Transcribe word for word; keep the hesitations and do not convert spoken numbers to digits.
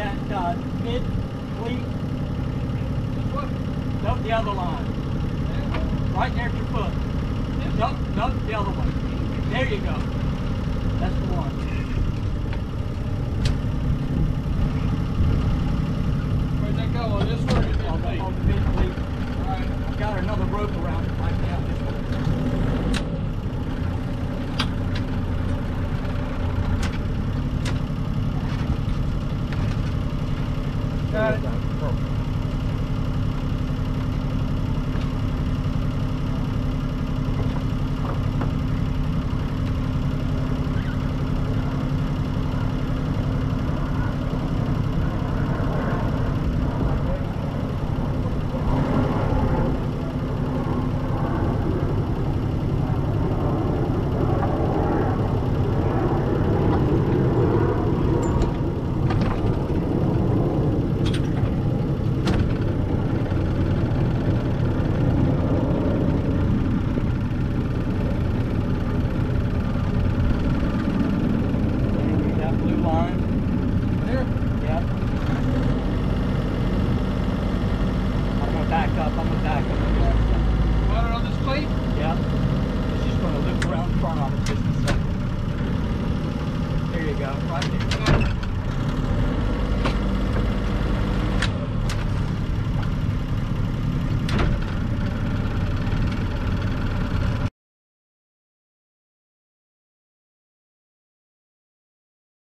that uh, mid cleat. Nope, the other line. Right there at your foot. Nope, nope, the other one. There you go. That's the one. Where'd that go? On this one or the On the, on the mid cleat. Alright. I've got another rope around it like that. This one. Got it.